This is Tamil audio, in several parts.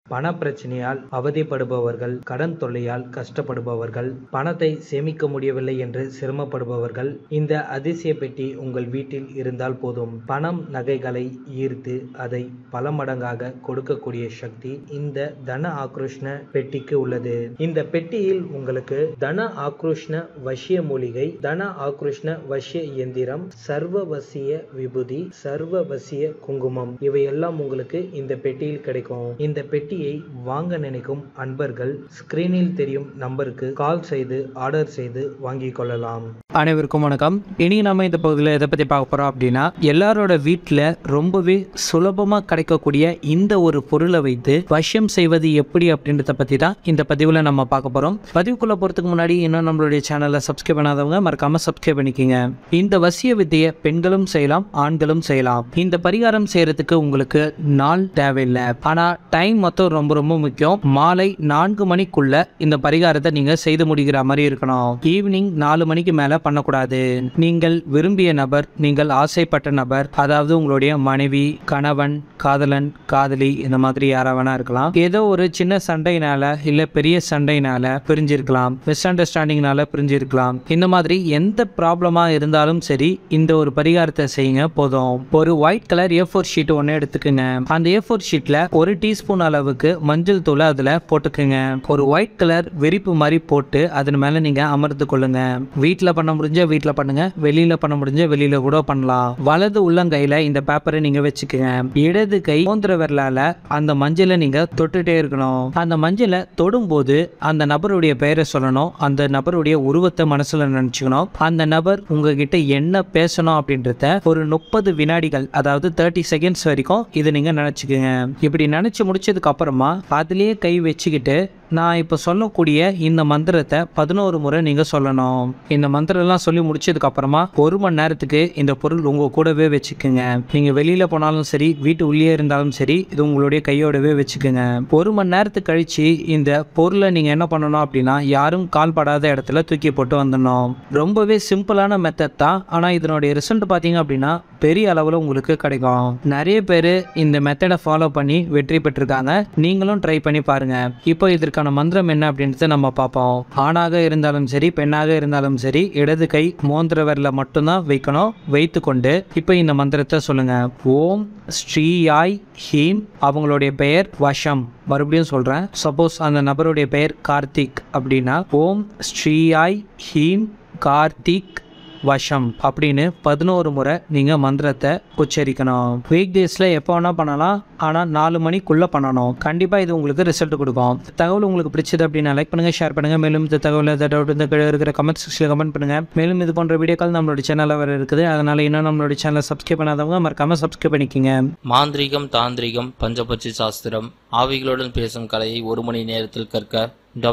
பண பிரச்சனையால் அவதிப்படுபவர்கள், கடன் தொல்லையால் கஷ்டப்படுபவர்கள், பணத்தை சேமிக்க முடியவில்லை என்று சிரமப்படுபவர்கள், இந்த அதிசய பெட்டி உங்கள் வீட்டில் இருந்தால் போதும். பணம், நகைகளை ஈர்த்து அதை பல மடங்காக கொடுக்கக்கூடிய சக்தி இந்த தன ஆக்ரோஷ்ண பெட்டிக்கு உள்ளது. இந்த பெட்டியில் உங்களுக்கு தன ஆக்ரோஷ்ண வசிய மூலிகை, தன ஆக்ரோஷ்ண வசிய இயந்திரம், சர்வவசிய விபூதி, சர்வவசிய குங்குமம் இவையெல்லாம் உங்களுக்கு இந்த பெட்டியில் கிடைக்கும். இந்த பெட்டியை வாங்க நினைக்கும் அன்பர்கள் ஸ்கிரீனில் தெரியும் நம்பருக்கு கால் செய்து ஆர்டர் செய்து வாங்கிக் கொள்ளலாம். அனைவருக்கும் வணக்கம். இனி நம்ம இந்த பகுதியில் எதை பற்றி பார்க்க போகிறோம் அப்படின்னா, எல்லாரோட வீட்டில் ரொம்பவே சுலபமாக கிடைக்கக்கூடிய இந்த ஒரு பொருளை வைத்து வசியம் செய்வது எப்படி அப்படின்றத பற்றி தான் இந்த பதிவில் நம்ம பார்க்க போகிறோம். பதிவுக்குள்ளே போகிறதுக்கு முன்னாடி இன்னும் நம்மளுடைய சேனலை சப்ஸ்கிரைப் பண்ணாதவங்க மறக்காமல் சப்ஸ்கிரைப் பண்ணிக்கோங்க. இந்த வசிய வித்தையை பெண்களும் செய்யலாம், ஆண்களும் செய்யலாம். இந்த பரிகாரம் செய்கிறதுக்கு உங்களுக்கு நாள் தேவையில்லை, ஆனால் டைம் மொத்தம் ரொம்ப ரொம்ப முக்கியம். மாலை 4 மணிக்குள்ள இந்த பரிகாரத்தை நீங்கள் செய்து முடிக்கிற மாதிரி இருக்கணும். ஈவினிங் 4 மணிக்கு மேலே பண்ணக்கூடாது. நீங்கள் விரும்பிய நபர், நீங்கள் ஆசைப்பட்ட நபர், அதாவது உங்களுடைய மனைவி, கணவன், காதலன், காதலி, இந்த மாதிரி யாராவது வேணா இருக்கலாம். ஏதோ ஒரு சின்ன சண்டைனால இல்ல பெரிய சண்டைனால பிரிஞ்சிருக்கலாம், மிஸ் அண்டர்ஸ்டாண்டிங்னால பிரிஞ்சிருக்கலாம். இந்த மாதிரி எந்த ப்ராப்ளமா இருந்தாலும் சரி, இந்த ஒரு பரிகாரத்தை செய்யுங்க போதும். ஒரு ஒயிட் கலர் A4 ஷீட் ஒன்று எடுத்துக்குங்க. அந்த A4 ஷீட்ல 1 டீஸ்பூன் அளவுக்கு மஞ்சள் தூளை அதுல போட்டுக்குங்க. ஒரு ஒயிட் கலர் விரிப்பு மாதிரி போட்டு அதன் மேல நீங்க அமர்ந்து கொள்ளுங்க. வீட்டுல பண்ண முடிஞ்ச வீட்டுல பண்ணுங்க, வெளியில பண்ண முடிஞ்ச வெளியில கூட பண்ணலாம். வலது உள்ளங்கையில இந்த பேப்பரை நீங்க வச்சுக்கோங்க. இடது கை மோந்திர விரலால அந்த மஞ்சளை நீங்க தொட்டுட்டே இருக்கணும். அந்த மஞ்சளை தொடும்போது அந்த நபருடைய பெயரை சொல்லணும், அந்த நபருடைய உருவத்தை மனசுல நினைச்சுக்கணும். அந்த நபர் உங்ககிட்ட என்ன பேசணும் அப்படின்றத ஒரு 30 வினாடிகள், அதாவது 30 செகண்ட்ஸ் வரைக்கும் இதை நீங்க நினைச்சுக்கோங்க. இப்படி நினைச்சு முடிச்சதுக்கு அப்புறமா அதுலயே கை வச்சுக்கிட்டு நான் இப்போ சொல்லக்கூடிய இந்த மந்திரத்தை 11 முறை நீங்கள் சொல்லணும். இந்த மந்திரம்லாம் சொல்லி முடிச்சதுக்கு அப்புறமா 1 மணி நேரத்துக்கு இந்த பொருள் உங்கள் கூடவே வச்சுக்கோங்க. நீங்கள் வெளியில் போனாலும் சரி, வீட்டு உள்ளே இருந்தாலும் சரி, இது உங்களுடைய கையோடவே வச்சுக்கோங்க. 1 மணி நேரத்துக்கு கழிச்சு இந்த பொருளை நீங்கள் என்ன பண்ணணும் அப்படின்னா, யாரும் கால் படாத இடத்துல தூக்கி போட்டு வந்துடணும். ரொம்பவே சிம்பிளான மெத்தட் தான், ஆனால் இதனுடைய ரிசல்ட் பார்த்தீங்க அப்படின்னா பெரிய அளவில் உங்களுக்கு கிடைக்கும். நிறைய பேர் இந்த மெத்தடை ஃபாலோ பண்ணி வெற்றி பெற்றிருக்காங்க. நீங்களும் ட்ரை பண்ணி பாருங்க. இப்போ இதற்கான மந்திரம் என்ன அப்படின்றத நம்ம பார்ப்போம். ஆணாக இருந்தாலும் சரி, பெண்ணாக இருந்தாலும் சரி, இடது கை மோந்திர விரல மட்டும்தான் வைக்கணும். வைத்து கொண்டு இப்போ இந்த மந்திரத்தை சொல்லுங்க. ஓம் ஸ்ரீயாய் ஹீம், அவங்களுடைய பெயர் வசம். மறுபடியும் சொல்றேன். சப்போஸ் அந்த நபருடைய பெயர் கார்த்திக் அப்படின்னா, ஓம் ஸ்ரீயாய் ஹீம் கார்த்திக் வசம் அப்படின்னு 11 முறை நீங்கள் மந்திரத்தை உச்சரிக்கணும். வீக் டேஸில் எப்போ வேணால் பண்ணலாம், ஆனால் 4 மணிக்குள்ளே பண்ணணும். கண்டிப்பாக இது உங்களுக்கு ரிசல்ட் கொடுக்கும். தகவல் உங்களுக்கு பிடிச்சது அப்படின்னா லைக் பண்ணுங்கள், ஷேர் பண்ணுங்கள். மேலும் இந்த தகவல் இந்த கீழே இருக்கிற கமெண்ட் செக்ஷனில் கமெண்ட் பண்ணுங்கள். மேலும் இது போன்ற வீடியோக்கள் நம்மளோட சேனலில் வர இருக்குது. அதனால் இன்னும் நம்மளோட சேனலை சப்ஸ்கிரைப் பண்ணாதவங்க மறக்காமல் சப்ஸ்கிரைப் பண்ணிக்கோங்க. மாந்திரீகம், தாந்திரிகம், பஞ்சபட்சி சாஸ்திரம், ஆவிகளுடன் பேசும் கலையை 1 மணி நேரத்தில் கற்க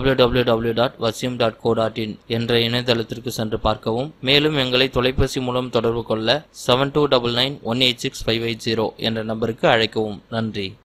www.vasyam.co.in என்ற இணையதளத்திற்கு சென்று பார்க்கவும். மேலும் எங்களை தொலைபேசி மூலம் தொடர்பு கொள்ள 7299186580 என்ற நம்பருக்கு அழைக்கவும். நன்றி.